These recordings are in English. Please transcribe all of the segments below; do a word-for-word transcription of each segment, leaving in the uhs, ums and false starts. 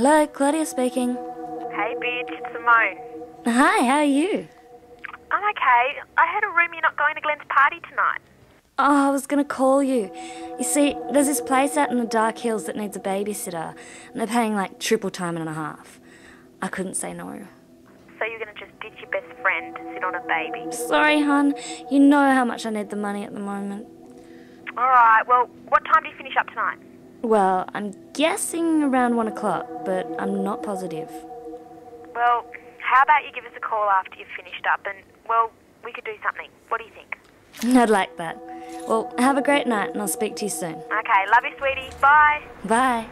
Hello, Claudia speaking. Hey bitch, it's Simone. Hi, how are you? I'm okay. I heard a rumour you're not going to Glenn's party tonight. Oh, I was going to call you. You see, there's this place out in the Dark Hills that needs a babysitter, and they're paying like triple time and a half. I couldn't say no. So you're going to just ditch your best friend to sit on a baby? Sorry, hon. You know how much I need the money at the moment. Alright, well, what time do you finish up tonight? Well, I'm guessing around one o'clock, but I'm not positive. Well, how about you give us a call after you've finished up and, well, we could do something. What do you think? I'd like that. Well, have a great night and I'll speak to you soon. Okay, love you, sweetie. Bye. Bye.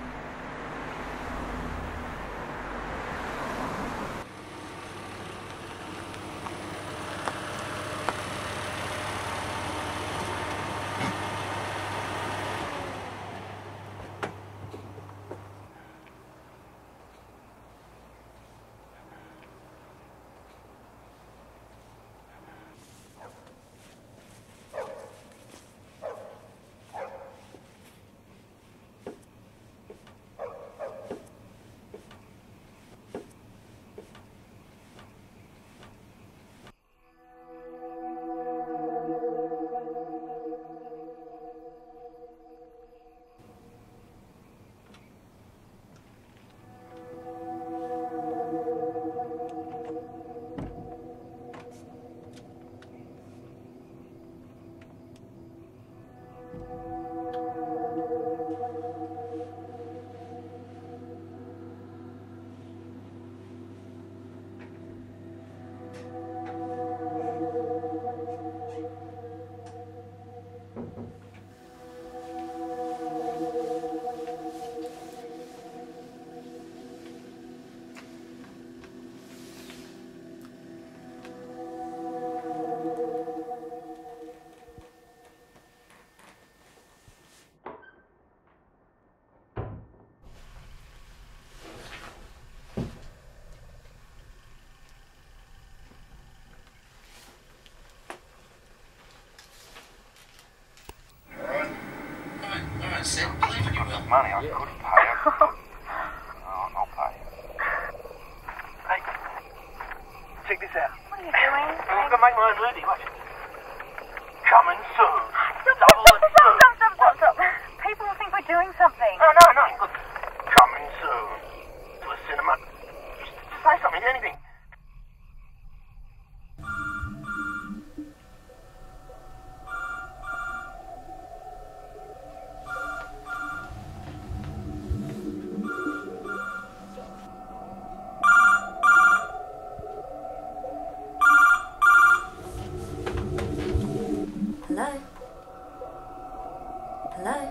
Money, I couldn't pay it. Oh, I'll pay it. Hey, check this out. What are you doing? I'm gonna make my own movie, watch it. Coming soon. Stop, stop, stop, stop, stop, stop, stop. People will think we're doing something. No, no, no. Look, coming soon. To a cinema. Just, just say something, anything. Hello? Hello?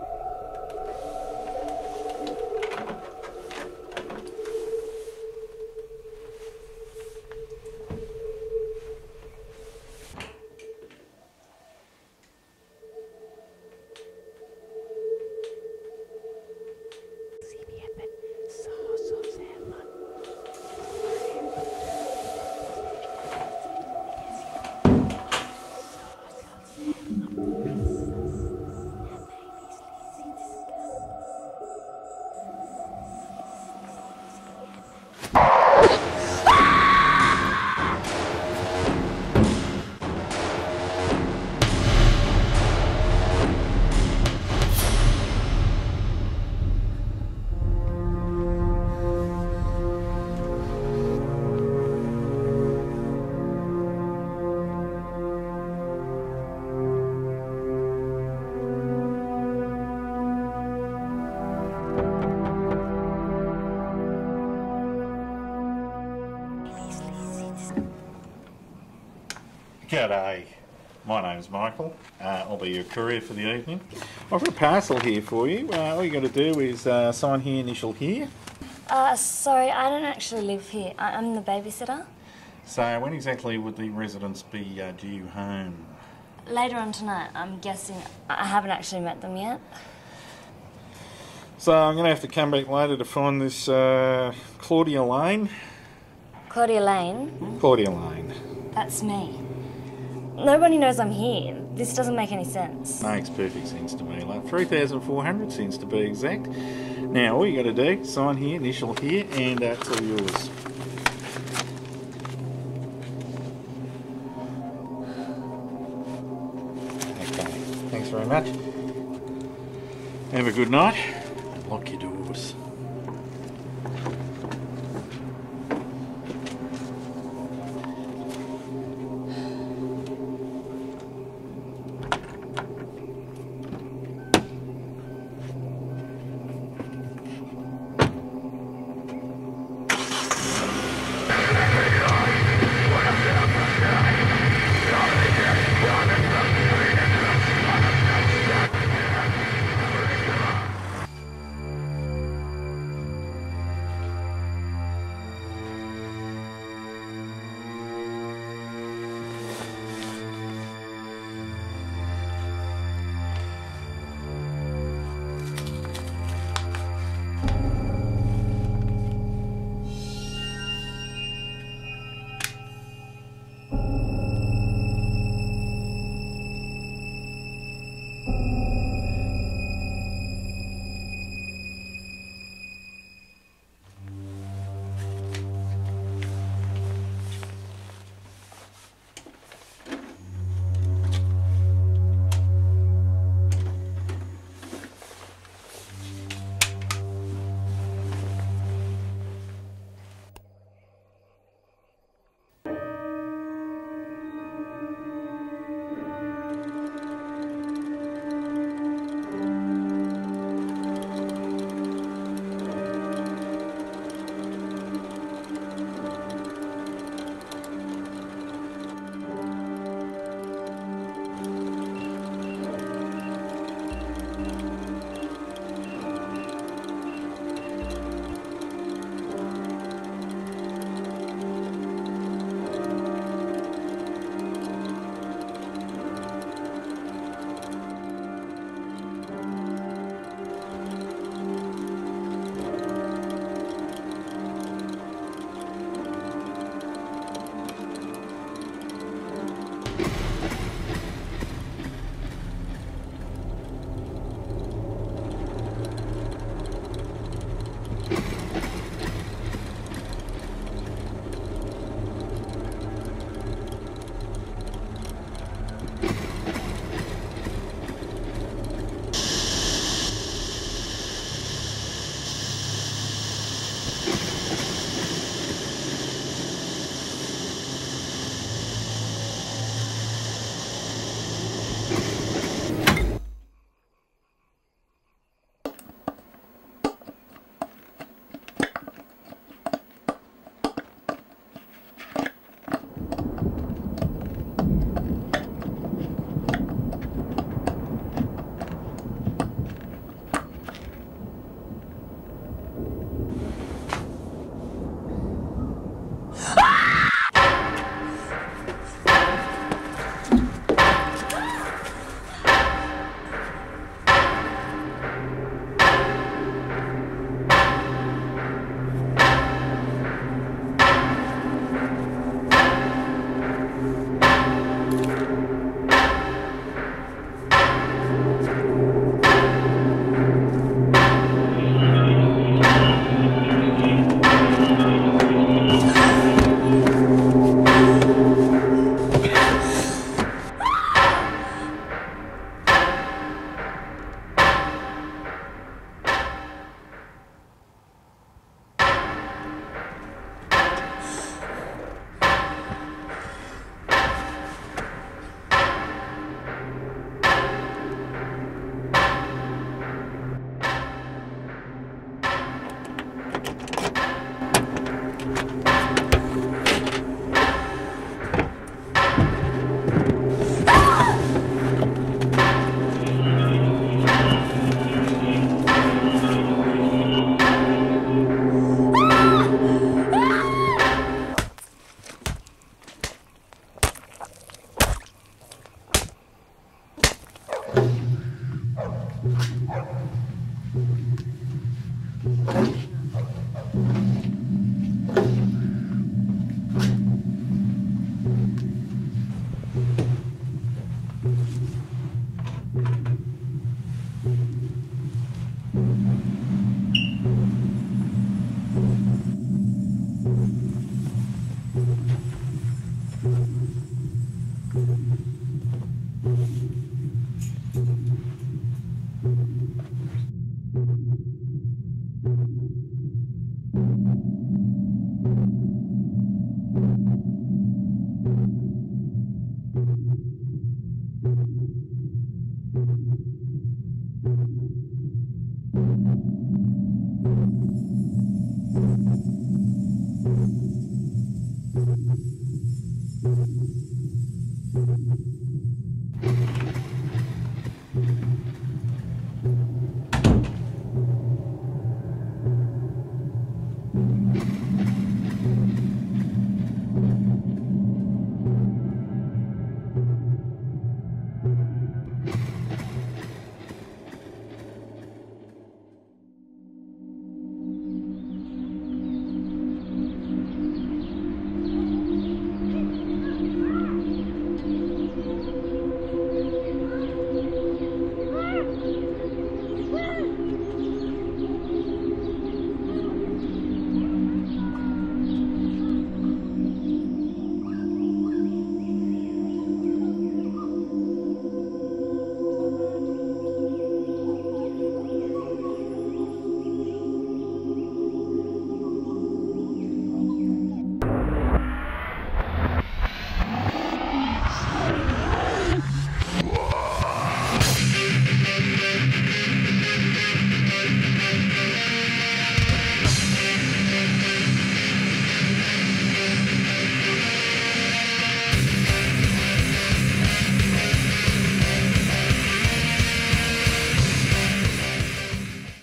G'day, my name's Michael. Uh, I'll be your courier for the evening. I've got a parcel here for you. Uh, all you got to do is uh, sign here, initial here. Uh, sorry, I don't actually live here. I I'm the babysitter. So when exactly would the residents be uh, due home? Later on tonight, I'm guessing. I haven't actually met them yet. So I'm going to have to come back later to find this uh, Claudia Lane. Claudia Lane? Claudia Lane. That's me. Nobody knows I'm here. This doesn't make any sense. Makes perfect sense to me. Like three thousand four hundred seems to be exact. Now, all you got to do, sign here, initial here, and that's all yours. Okay, thanks very much. Have a good night, and lock your doors.